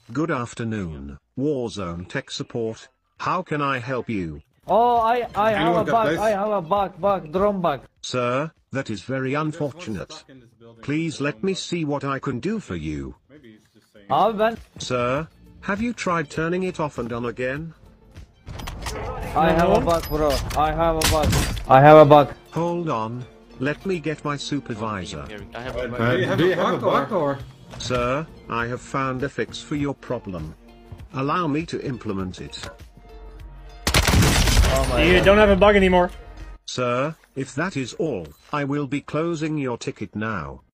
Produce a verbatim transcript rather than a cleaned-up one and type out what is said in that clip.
Good afternoon, Warzone tech support. How can I help you? Oh, I I have Anyone a got bug. this? I have a bug. Bug. Drone bug. Sir, that is very unfortunate. Please let me see what I can do for you. Abi ben Sir, have you tried turning it off and on again? I have a bug, bro. I have a bug. I have a bug. Hold on, let me get my supervisor. I have Uh, a do you have, do you have a bug or? Sir, I have found a fix for your problem. Allow me to implement it. Oh my You God. don't have a bug anymore. Sir, if that is all, I will be closing your ticket now.